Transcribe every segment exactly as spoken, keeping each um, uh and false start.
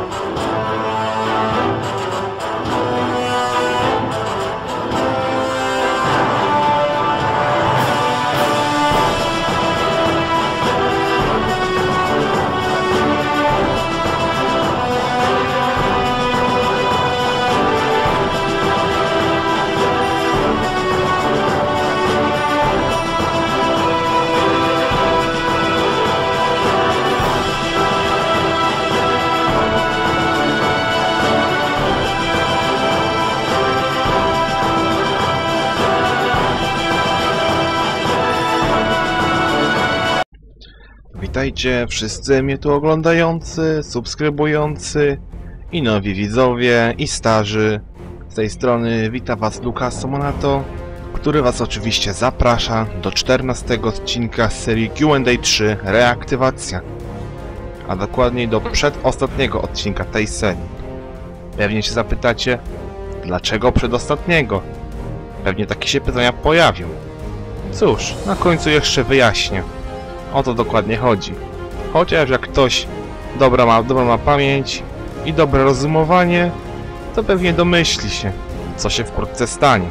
Witajcie wszyscy mnie tu oglądający, subskrybujący i nowi widzowie i starzy. Z tej strony wita was Lukas Monato, który was oczywiście zaprasza do czternastego odcinka z serii Q and A trzy Reaktywacja, a dokładniej do przedostatniego odcinka tej serii. Pewnie się zapytacie, dlaczego przedostatniego? Pewnie takie się pytania pojawią. Cóż, na końcu jeszcze wyjaśnię. O to dokładnie chodzi. Chociaż jak ktoś dobra ma, dobra ma pamięć i dobre rozumowanie, to pewnie domyśli się, co się wkrótce stanie.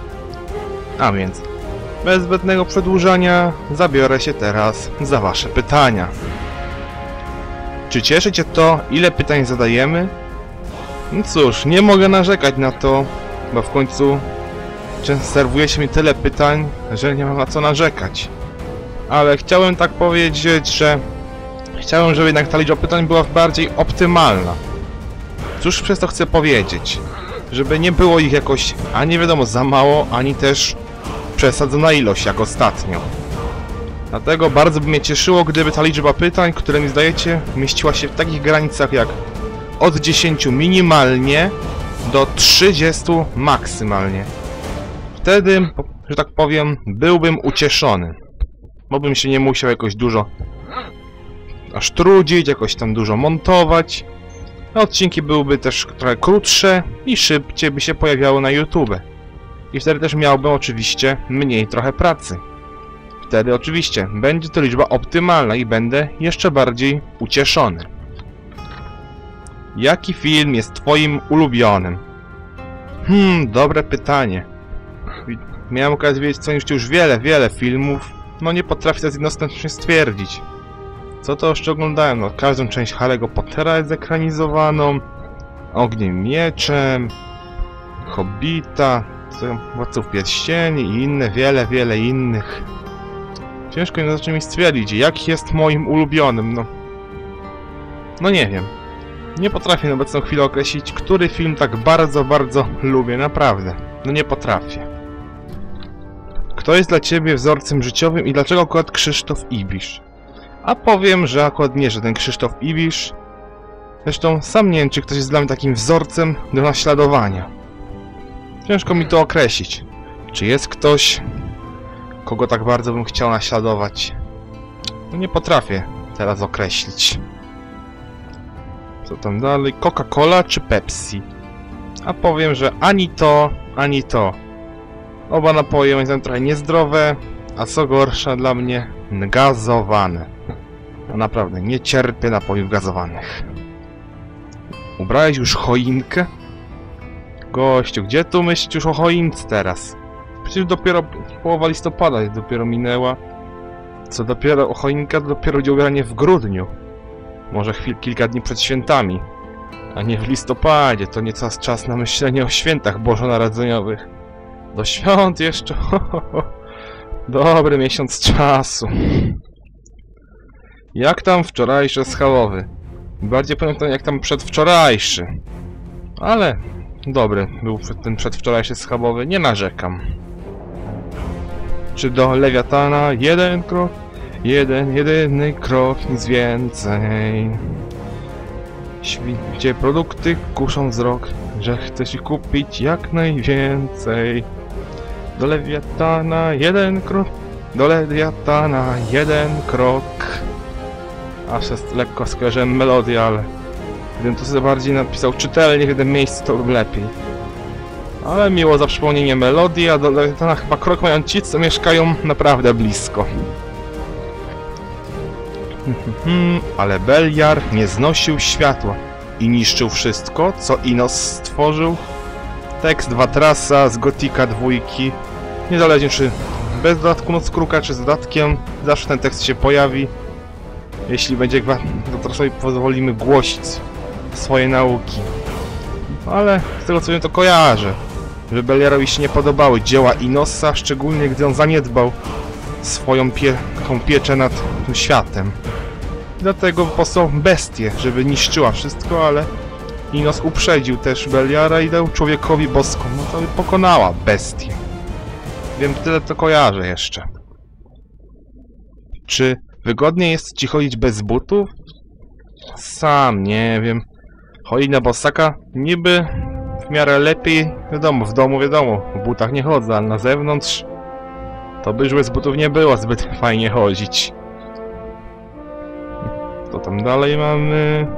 A więc, bez zbędnego przedłużania, zabiorę się teraz za wasze pytania. Czy cieszy cię to, ile pytań zadajemy? No cóż, nie mogę narzekać na to, bo w końcu serwuje się mi tyle pytań, że nie mam na co narzekać. Ale chciałem tak powiedzieć, że chciałem, żeby jednak ta liczba pytań była bardziej optymalna. Cóż przez to chcę powiedzieć? Żeby nie było ich jakoś ani wiadomo za mało, ani też przesadzona ilość jak ostatnio. Dlatego bardzo by mnie cieszyło, gdyby ta liczba pytań, które mi zdajecie, mieściła się w takich granicach jak od dziesięciu minimalnie do trzydziestu maksymalnie. Wtedy, że tak powiem, byłbym ucieszony. Bo bym się nie musiał jakoś dużo aż trudzić, jakoś tam dużo montować. A odcinki byłyby też trochę krótsze i szybciej by się pojawiały na YouTube. I wtedy też miałbym oczywiście mniej trochę pracy. Wtedy oczywiście będzie to liczba optymalna i będę jeszcze bardziej ucieszony. Jaki film jest twoim ulubionym? Hmm, dobre pytanie. Miałem okazję wiedzieć co już wiele, wiele filmów. No nie potrafię teraz jednoznacznie stwierdzić. Co to jeszcze oglądałem? No każdą część Harry'ego Pottera jest zekranizowaną. Ogniem Mieczem. Hobbita. Władców Pierścieni i inne, wiele, wiele innych. Ciężko jednoznacznie mi stwierdzić, jaki jest moim ulubionym, no. No nie wiem. Nie potrafię na obecną chwilę określić, który film tak bardzo, bardzo lubię, naprawdę. No nie potrafię. Kto jest dla ciebie wzorcem życiowym i dlaczego akurat Krzysztof Ibisz? A powiem, że akurat nie, że ten Krzysztof Ibisz. Zresztą sam nie wiem, czy ktoś jest dla mnie takim wzorcem do naśladowania. Ciężko mi to określić. Czy jest ktoś, kogo tak bardzo bym chciał naśladować? No nie potrafię teraz określić. Co tam dalej? Coca-Cola czy Pepsi? A powiem, że ani to, ani to. Oba napoje moim zdaniem trochę niezdrowe, a co gorsza dla mnie, gazowane. No naprawdę, nie cierpię napojów gazowanych. Ubrałeś już choinkę? Gościu, gdzie tu myślisz już o choince teraz? Przecież dopiero połowa listopada jest dopiero minęła. Co dopiero o choinkę, to dopiero będzie ubieranie w grudniu. Może chwil, kilka dni przed świętami. A nie w listopadzie, to nieco czas na myślenie o świętach bożonarodzeniowych. Do świąt jeszcze, ho, ho, ho. Dobry miesiąc czasu. Jak tam wczorajsze schałowy? Bardziej pamiętam jak tam przedwczorajszy. Ale dobry był ten przedwczorajszy schabowy, nie narzekam. Czy do Lewiatana jeden krok? Jeden, jedyny krok, nic więcej. Gdzie produkty kuszą wzrok, że chcesz ich kupić jak najwięcej. Do Lewiatana jeden krok, do Lewiatana jeden krok. Aż jest lekko skojarzyłem melodię, ale gdybym to sobie bardziej napisał czytelnie w jednym miejscu, to by lepiej. Ale miło za przypomnienie melodii, a do Lewiatana chyba krok mają ci, co mieszkają naprawdę blisko. Ale Beliar nie znosił światła. i niszczył wszystko, co Inos stworzył. Tekst Watrasa z Gotika dwójki, niezależnie czy bez dodatku Nockrooka, czy z dodatkiem, zawsze ten tekst się pojawi. Jeśli będzie Watrasowi pozwolimy głosić swoje nauki. Ale z tego co wiem to kojarzę, że Beliarowi się nie podobały dzieła Inosa, szczególnie gdy on zaniedbał swoją pie tą pieczę nad tym światem. Dlatego posłał bestię, żeby niszczyła wszystko, ale Inos uprzedził też Beliara i dał człowiekowi boską, no to pokonała bestię. Wiem, tyle to kojarzę jeszcze. Czy wygodniej jest ci chodzić bez butów? Sam nie wiem. Chodzić na bosaka niby w miarę lepiej, wiadomo, w domu wiadomo, w butach nie chodzę, ale na zewnątrz to by bez butów nie było zbyt fajnie chodzić. Co tam dalej mamy?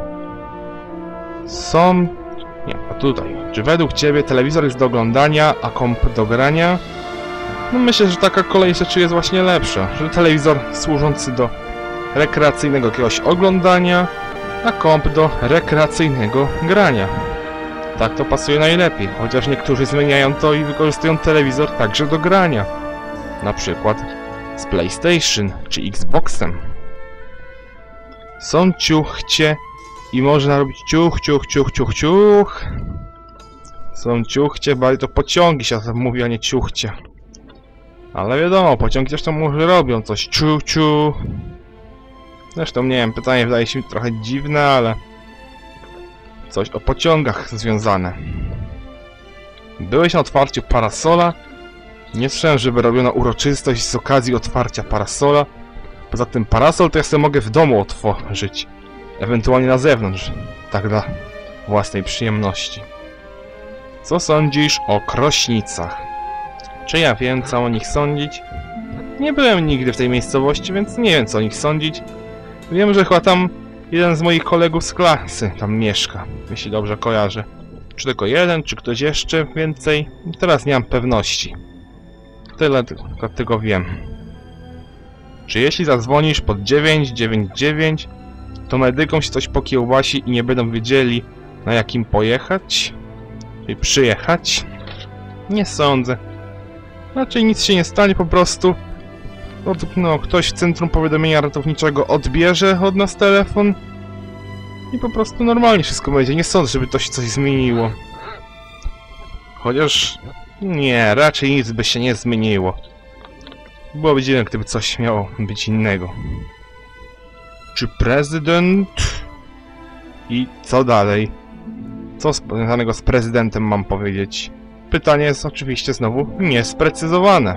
Są... Nie, a tutaj. Czy według ciebie telewizor jest do oglądania, a komp do grania? No myślę, że taka kolej rzeczy jest właśnie lepsza. Że telewizor służący do rekreacyjnego jakiegoś oglądania, a komp do rekreacyjnego grania. Tak to pasuje najlepiej, chociaż niektórzy zmieniają to i wykorzystują telewizor także do grania. Na przykład z PlayStation czy Xboxem. Są ciuchcie i można robić ciuch, ciuch, ciuch, ciuch, ciuch. Są ciuchcie, bardziej to pociągi się mówi, a nie ciuchcie. Ale wiadomo, pociągi też to może robią coś ciu, ciu. Zresztą nie wiem, pytanie wydaje się mi trochę dziwne, ale coś o pociągach związane. Byłeś na otwarciu Parasola? Nie słyszałem, żeby robiono uroczystość z okazji otwarcia Parasola. Poza tym Parasol to ja sobie mogę w domu otworzyć. Ewentualnie na zewnątrz. Tak dla własnej przyjemności. Co sądzisz o krośnicach? Czy ja wiem, co o nich sądzić? Nie byłem nigdy w tej miejscowości, więc nie wiem, co o nich sądzić. Wiem, że chyba tam jeden z moich kolegów z klasy tam mieszka, jeśli dobrze kojarzę. Czy tylko jeden, czy ktoś jeszcze więcej? Teraz nie mam pewności. Tyle tylko tego wiem. Czy jeśli zadzwonisz pod dziewięć dziewięć dziewięć, to medykom się coś pokiełbasi i nie będą wiedzieli, na jakim pojechać? Czyli przyjechać? Nie sądzę. Raczej nic się nie stanie, po prostu od, no, ktoś w centrum powiadomienia ratowniczego odbierze od nas telefon i po prostu normalnie wszystko będzie. Nie sądzę, żeby to się coś zmieniło. Chociaż... nie, raczej nic by się nie zmieniło. Byłoby dziwne, gdyby coś miało być innego. Czy prezydent... I co dalej? Co związanego z prezydentem mam powiedzieć? Pytanie jest oczywiście znowu niesprecyzowane.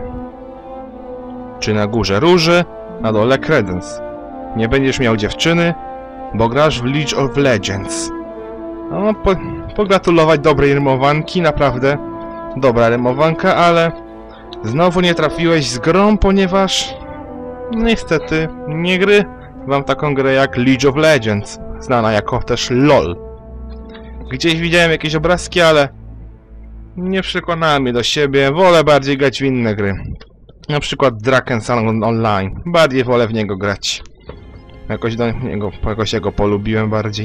Czy na górze róży, na dole kredens? Nie będziesz miał dziewczyny, bo grasz w League of Legends. No, po, pogratulować dobrej rymowanki, naprawdę dobra rymowanka, ale znowu nie trafiłeś z grą, ponieważ niestety nie gry wam taką grę jak League of Legends, znana jako też LOL. Gdzieś widziałem jakieś obrazki, ale nie przekonałem mnie do siebie, wolę bardziej grać w inne gry. Na przykład Drakensang Online, bardziej wolę w niego grać. Jakoś do niego, jakoś jego polubiłem bardziej.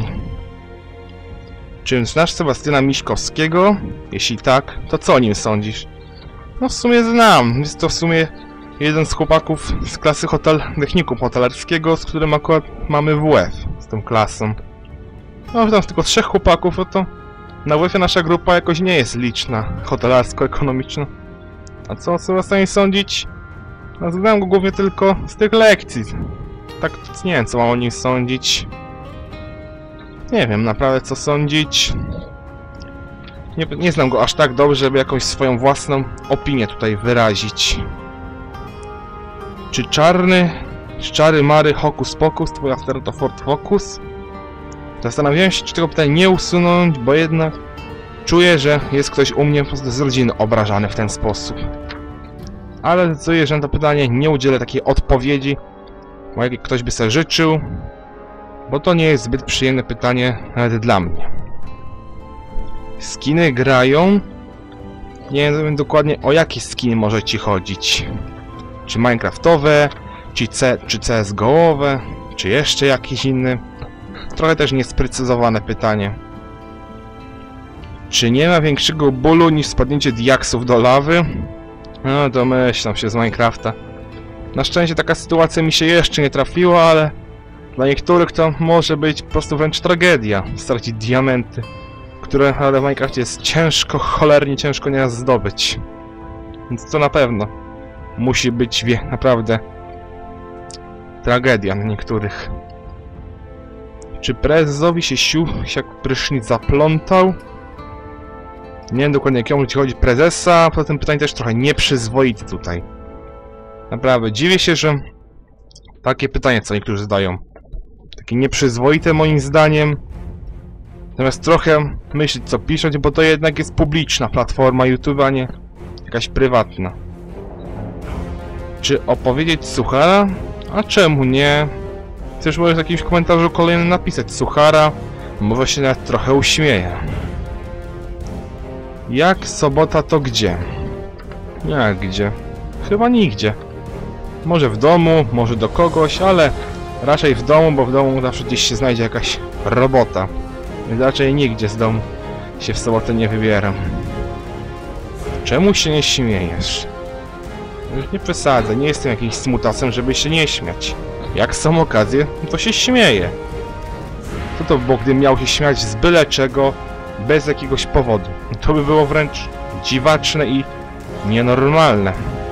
Czy znasz Sebastiana Miśkowskiego? Jeśli tak, to co o nim sądzisz? No w sumie znam, jest to w sumie jeden z chłopaków z klasy hotel, technikum hotelarskiego, z którym akurat mamy W F, z tą klasą. No tam tylko trzech chłopaków, no to na W F-ie nasza grupa jakoś nie jest liczna, hotelarsko-ekonomiczna. A co o Sebastianie sądzić? No znam go głównie tylko z tych lekcji. Tak nie wiem, co mam o nim sądzić. Nie wiem naprawdę, co sądzić. Nie, nie znam go aż tak dobrze, żeby jakąś swoją własną opinię tutaj wyrazić. Czy czarny, czy czary mary hokus pokus, twój after to Ford Focus? Zastanawiałem się, czy tego pytania nie usunąć, bo jednak czuję, że jest ktoś u mnie z rodziny obrażany w ten sposób. Ale decyduję, że na to pytanie nie udzielę takiej odpowiedzi, bo jak ktoś by sobie życzył, bo to nie jest zbyt przyjemne pytanie nawet dla mnie. Skiny grają? Nie wiem dokładnie, o jakie skiny może ci chodzić. Czy minecraftowe, czy, C, czy C S G O-owe, czy jeszcze jakiś inny. trochę też niesprecyzowane pytanie. Czy nie ma większego bólu niż spadnięcie diaksów do lawy? No, domyślam się z Minecrafta. Na szczęście taka sytuacja mi się jeszcze nie trafiła, ale dla niektórych to może być po prostu wręcz tragedia. Stracić diamenty, które ale w Minecrafcie jest ciężko, cholernie ciężko nieraz zdobyć. Więc to na pewno musi być wie, naprawdę tragedia dla niektórych. Czy prezesowi się sił jak prysznic zaplątał? Nie wiem dokładnie jakiemu ci chodzi prezesa, poza tym pytanie też trochę nieprzyzwoite tutaj. Naprawdę, dziwię się, że takie pytanie co niektórzy zadają. Takie nieprzyzwoite moim zdaniem. Zamiast trochę myśleć co pisać, bo to jednak jest publiczna platforma YouTube, a nie jakaś prywatna. Czy opowiedzieć suchara? A czemu nie? Chcesz może w jakimś komentarzu kolejnym napisać suchara? Może się nawet trochę uśmieję. Jak sobota to gdzie? Jak gdzie? Chyba nigdzie. Może w domu, może do kogoś, ale raczej w domu, bo w domu zawsze gdzieś się znajdzie jakaś robota. Więc raczej nigdzie z domu się w sobotę nie wybieram. Czemu się nie śmiejesz? Już nie przesadzę, nie jestem jakimś smutasem, żeby się nie śmiać. Jak są okazje, to się śmieję. Co to było, gdybym miał się śmiać z byle czego, bez jakiegoś powodu? To by było wręcz dziwaczne i nienormalne.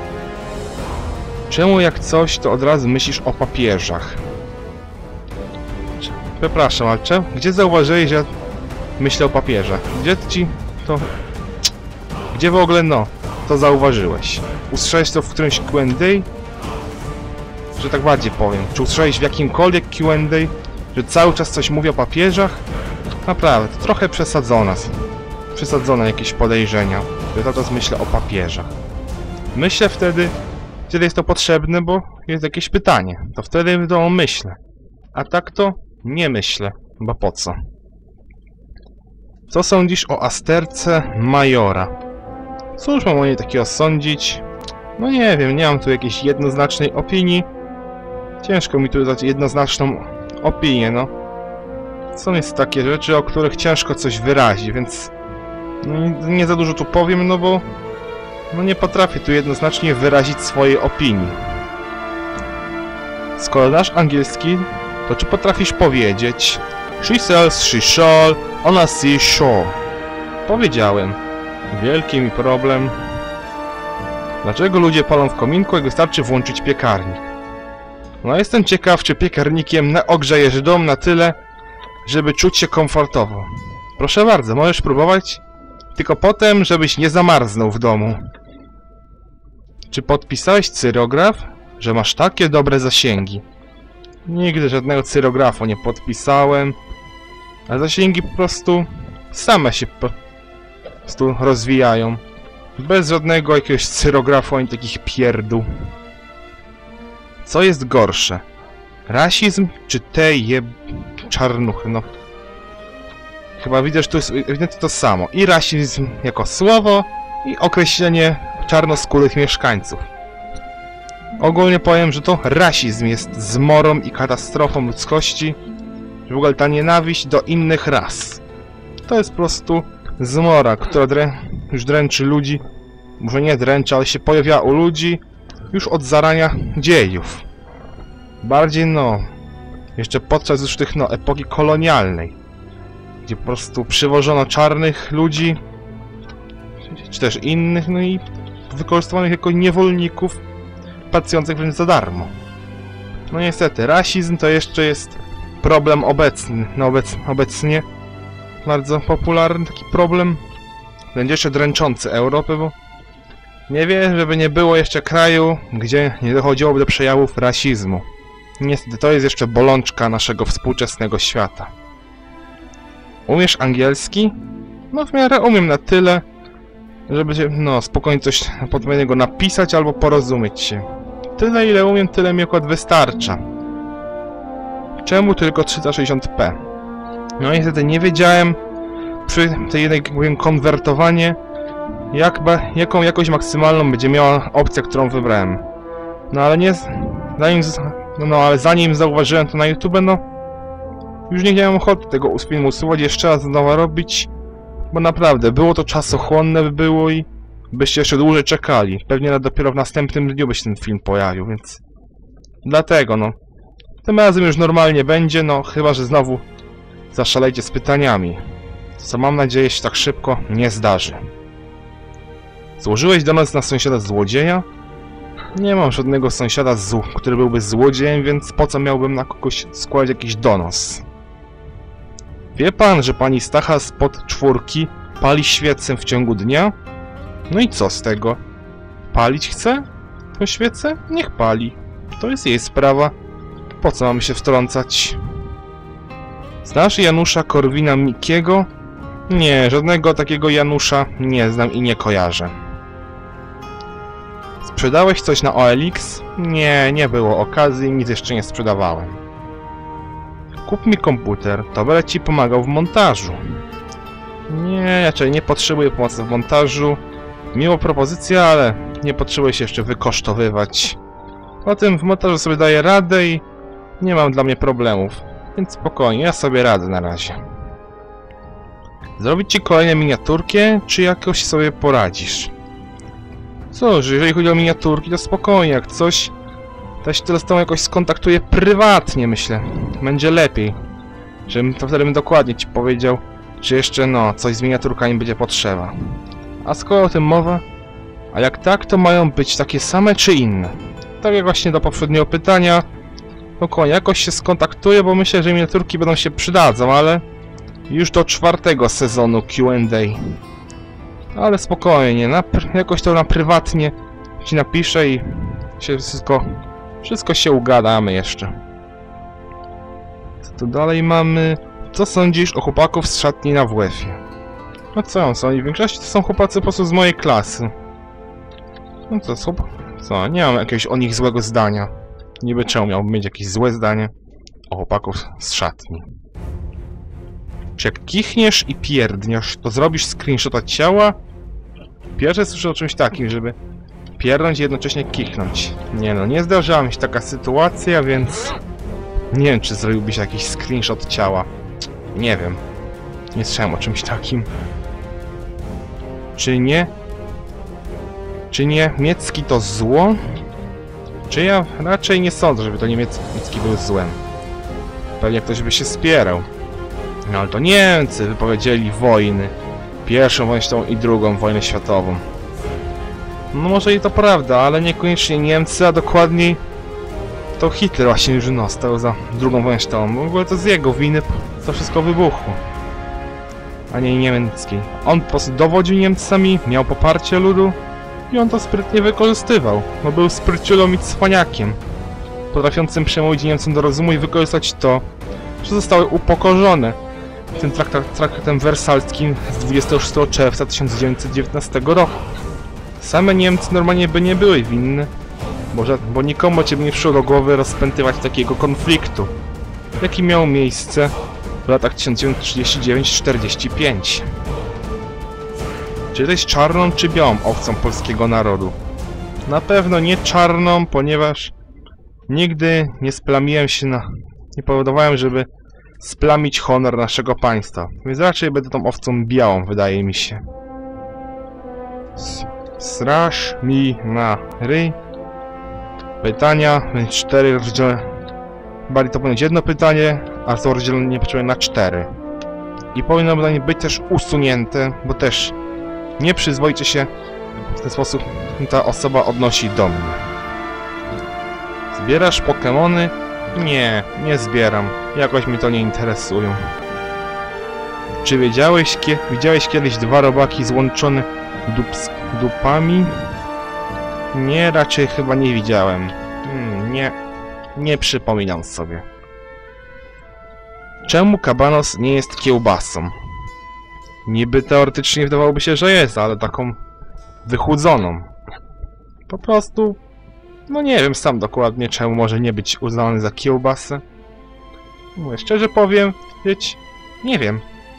Czemu jak coś, to od razu myślisz o papieżach? Przepraszam, ale czemu? Gdzie zauważyłeś, że myślę o papieżach? Gdzie ci to... Gdzie w ogóle, no, to zauważyłeś? Usłyszałeś to w którymś Q and A? Że tak bardziej powiem. Czy usłyszałeś w jakimkolwiek Q and A, że cały czas coś mówi o papieżach? Naprawdę, to trochę przesadzone. Przesadzone jakieś podejrzenia, że cały czas myślę o papieżach. Myślę wtedy, kiedy jest to potrzebne, bo jest jakieś pytanie. To wtedy to myślę. A tak to nie myślę, bo po co? Co sądzisz o Asterce Majora? Cóż mam o niej takiego sądzić? No nie wiem, nie mam tu jakiejś jednoznacznej opinii. Ciężko mi tu dać jednoznaczną opinię, no. Są jest takie rzeczy, o których ciężko coś wyrazić, więc no, nie za dużo tu powiem, no bo no nie potrafię tu jednoznacznie wyrazić swojej opinii. Skoro znasz angielski, to czy potrafisz powiedzieć she sells, she shall, on a seashore? Powiedziałem. Wielki mi problem. Dlaczego ludzie palą w kominku, jak wystarczy włączyć piekarnik? No jestem ciekaw, czy piekarnikiem ogrzejesz dom na tyle, żeby czuć się komfortowo. Proszę bardzo, możesz próbować, tylko potem, żebyś nie zamarznął w domu. Czy podpisałeś cyrograf, że masz takie dobre zasięgi? Nigdy żadnego cyrografu nie podpisałem, a zasięgi po prostu same się po prostu rozwijają. Bez żadnego jakiegoś cyrografu ani takich pierdół. Co jest gorsze? Rasizm czy te jeb... czarnuchy? No. Chyba widzę, że to jest ewidentnie to samo. I rasizm jako słowo, i określenie czarnoskórych mieszkańców. Ogólnie powiem, że to rasizm jest zmorą i katastrofą ludzkości. W ogóle ta nienawiść do innych ras. To jest po prostu zmora, która drę... już dręczy ludzi. Może nie dręczy, ale się pojawia u ludzi już od zarania dziejów. Bardziej no... jeszcze podczas już tych no epoki kolonialnej. Gdzie po prostu przywożono czarnych ludzi, czy też innych, no i wykorzystywanych jako niewolników, pracujących wręcz za darmo. No niestety, rasizm to jeszcze jest problem obecny, no obec, obecnie bardzo popularny taki problem. Będzie jeszcze dręczący Europę, bo nie wiem, żeby nie było jeszcze kraju, gdzie nie dochodziłoby do przejawów rasizmu. Niestety, to jest jeszcze bolączka naszego współczesnego świata. Umiesz angielski? No w miarę umiem na tyle, żeby się, no, spokojnie coś odpowiedniego napisać albo porozumieć się. Tyle ile umiem, tyle mi akurat wystarcza. Czemu tylko trzysta sześćdziesiąt p? No niestety nie wiedziałem przy tej jednej, jak powiem, konwertowanie, jak, jaką jakość maksymalną będzie miała opcja, którą wybrałem. No ale nie... Zanim, no ale zanim zauważyłem to na YouTube, no... Już nie miałem ochoty tego filmu usuwać, jeszcze raz znowu robić, bo naprawdę, było to czasochłonne by było i byście jeszcze dłużej czekali. Pewnie dopiero w następnym dniu by się ten film pojawił, więc... Dlatego, no. Tym razem już normalnie będzie, no, chyba że znowu zaszalejcie z pytaniami. Co mam nadzieję się tak szybko nie zdarzy. Złożyłeś do nas na sąsiada złodzieja? Nie mam żadnego sąsiada, który byłby złodziejem, więc po co miałbym na kogoś składać jakiś donos? Wie pan, że pani Stacha spod czwórki pali świecę w ciągu dnia? No i co z tego? Palić chce? Tą świecę? Niech pali. To jest jej sprawa. Po co mamy się wtrącać? Znasz Janusza Korwina-Mikkiego? Nie, żadnego takiego Janusza nie znam i nie kojarzę. Sprzedałeś coś na O L X? Nie, nie było okazji, nic jeszcze nie sprzedawałem. Kup mi komputer, to będę ci pomagał w montażu. Nie, raczej nie potrzebuję pomocy w montażu. Miło propozycja, ale nie potrzebuję się jeszcze wykosztowywać. O tym w montażu sobie daję radę i nie mam dla mnie problemów. Więc spokojnie, ja sobie radzę na razie. Zrobić ci kolejne miniaturki, czy jakoś sobie poradzisz? Cóż, jeżeli chodzi o miniaturki, to spokojnie, jak coś, to ja się teraz z tą jakoś skontaktuję prywatnie, myślę. Będzie lepiej. Żebym to wtedy bym dokładnie ci powiedział, czy jeszcze, no, coś z miniaturkami będzie potrzeba. A skoro o tym mowa, a jak tak, to mają być takie same czy inne? Tak jak właśnie do poprzedniego pytania, spokojnie, jakoś się skontaktuję, bo myślę, że miniaturki będą się przydadzą, ale już do czwartego sezonu Q and A. Ale spokojnie, na, jakoś to na prywatnie ci napiszę i się wszystko, wszystko się ugadamy jeszcze. Co tu dalej mamy? Co sądzisz o chłopaków z szatni na W F-ie? No co on sądzi? W większości to są chłopacy po prostu z mojej klasy. No co, chłop... co? Nie mam jakiegoś o nich złego zdania. Niby czemu miałbym mieć jakieś złe zdanie o chłopaków z szatni. Czy jak kichniesz i pierdniesz, to zrobisz screenshota ciała? Pierwsze słyszę o czymś takim, żeby pierdnąć i jednocześnie kichnąć. Nie no, nie zdarzyła mi się taka sytuacja, więc... Nie wiem, czy zrobiłbyś jakiś screenshot ciała. Nie wiem. Nie słyszałem o czymś takim. Czy nie? Czy niemiecki to zło? Czy ja raczej nie sądzę, żeby to niemiecki był złem. Pewnie ktoś by się spierał. No ale to Niemcy wypowiedzieli wojny. Pierwszą wojnę światową i drugą wojnę światową. No może i to prawda, ale niekoniecznie Niemcy, a dokładniej to Hitler właśnie już no, stał za drugą wojnę światową. W ogóle to z jego winy to wszystko wybuchło. A nie niemieckiej. On po prostu dowodził Niemcami, miał poparcie ludu i on to sprytnie wykorzystywał. No był spryciulą i cwaniakiem, potrafiącym przemówić Niemcom do rozumu i wykorzystać to, że zostały upokorzone tym traktat, traktatem wersalskim z dwudziestego szóstego czerwca tysiąc dziewięćset dziewiętnastego roku. Same Niemcy normalnie by nie były winne, bo, że, bo nikomu cię by nie przyszło do głowy rozpętywać takiego konfliktu, jaki miał miejsce w latach tysiąc dziewięćset trzydziestym dziewiątym do czterdziestego piątego. Czy jesteś czarną czy białą owcą polskiego narodu? Na pewno nie czarną, ponieważ nigdy nie splamiłem się na... nie powodowałem, żeby splamić honor naszego państwa. Więc raczej będę tą owcą białą, wydaje mi się. Straż mi na ryj. Pytania, więc cztery rozdzielone. Bardziej to powinno być jedno pytanie, a są rozdzielone niepotrzebnie na cztery. I powinno pytanie być też usunięte, bo też nieprzyzwoicie się w ten sposób ta osoba odnosi do mnie. Zbierasz Pokemony? Nie, nie zbieram. Jakoś mnie to nie interesują. Czy wiedziałeś, kie widziałeś kiedyś dwa robaki złączone dups dupami? Nie, raczej chyba nie widziałem. Hmm, nie, nie przypominam sobie. Czemu kabanos nie jest kiełbasą? Niby teoretycznie wydawałoby się, że jest, ale taką wychudzoną. Po prostu... No nie wiem sam dokładnie, czemu może nie być uznany za kiełbasę. Mówię, szczerze powiem, wiecie, nie wiem.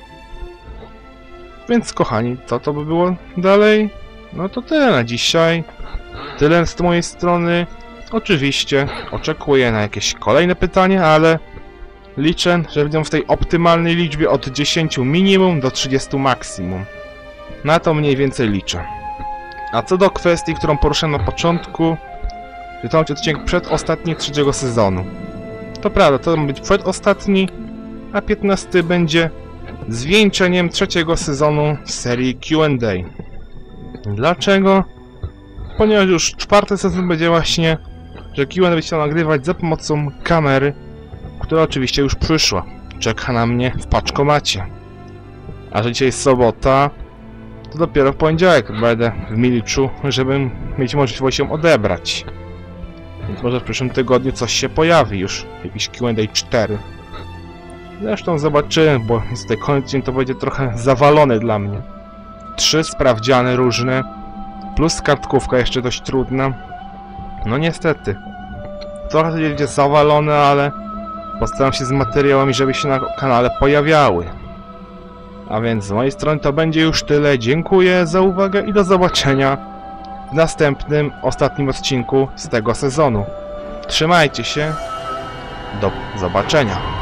Więc kochani, co to by było dalej? No to tyle na dzisiaj. Tyle z mojej strony. Oczywiście oczekuję na jakieś kolejne pytanie, ale liczę, że będą w tej optymalnej liczbie od dziesięciu minimum do trzydziestu maksimum. Na to mniej więcej liczę. A co do kwestii, którą poruszyłem na początku, że to będzie odcinek przedostatni trzeciego sezonu. To prawda, to ma być przedostatni, a piętnasty będzie zwieńczeniem trzeciego sezonu serii Q and A. Dlaczego? Ponieważ już czwarty sezon będzie właśnie, że Q and A będzie chciał nagrywać za pomocą kamery, która oczywiście już przyszła. Czeka na mnie w paczkomacie. A że dzisiaj jest sobota, to dopiero w poniedziałek będę w Milczu, żeby mieć możliwość ją odebrać. Więc może w przyszłym tygodniu coś się pojawi już, jakiś Q and A cztery. Zresztą zobaczymy, bo niestety koniec dzień to będzie trochę zawalony dla mnie. Trzy sprawdziany różne, plus kartkówka jeszcze dość trudna. No niestety. Trochę to będzie zawalone, ale postaram się z materiałami, żeby się na kanale pojawiały. A więc z mojej strony to będzie już tyle. Dziękuję za uwagę i do zobaczenia w następnym, ostatnim odcinku z tego sezonu. Trzymajcie się. Do zobaczenia.